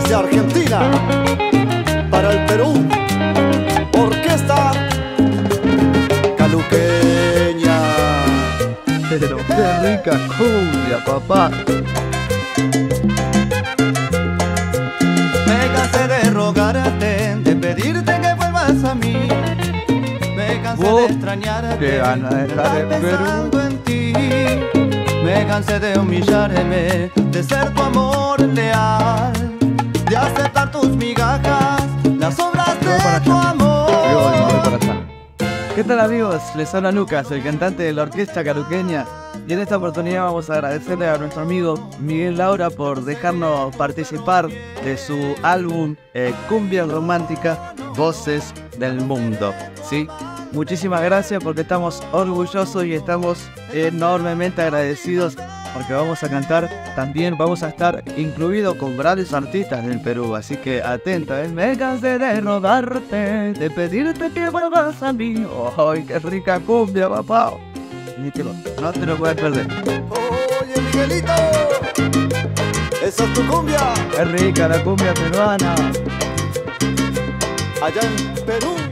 desde Argentina para el Perú, Orquesta Caluqueña. Pero qué rica cumbia, papá. Me cansé de rogarte, de pedirte que vuelvas a mí. Me cansé de extrañarte, qué ganas de estar en Perú. pensando en ti. Me cansé de humillarme, de ser tu amor leal, de aceptar tus migajas, las obras de tu amor. ¿Qué tal, amigos? Les habla Lucas, el cantante de la Orquesta Caluqueña. Y en esta oportunidad vamos a agradecerle a nuestro amigo Miguel Laura por dejarnos participar de su álbum Cumbia Romántica, Voces del Mundo. ¿Sí? Muchísimas gracias porque estamos orgullosos y estamos enormemente agradecidos porque vamos a cantar, también vamos a estar incluidos con grandes artistas del Perú, así que atenta, me cansé de rogarte, de pedirte que vuelvas a mí. ¡Ay, qué rica cumbia, papá! No te lo puedes perder. Oye, Miguelito, esa es tu cumbia, ¡Qué rica la cumbia peruana! allá en Perú.